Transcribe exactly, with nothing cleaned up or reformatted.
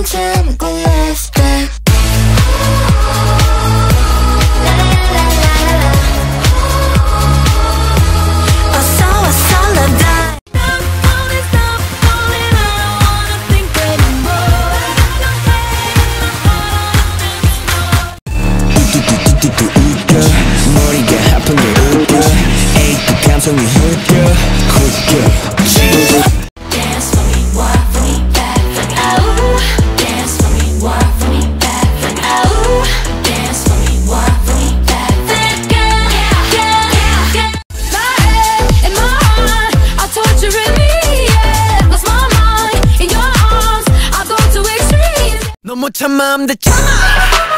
long time ago last day. 머리가 아픈 게 웃겨 에이 그 감성이 훑겨 훑겨 Dance for me, walk for me, back for me. Oh, dance for me, walk for me, back for me. Oh, dance for me, walk for me, back for me. Yeah, yeah, yeah. My head and my heart are torturing me. Yeah, lost my mind in your arms. I go to extremes. 너 못 참아, I'm the champ.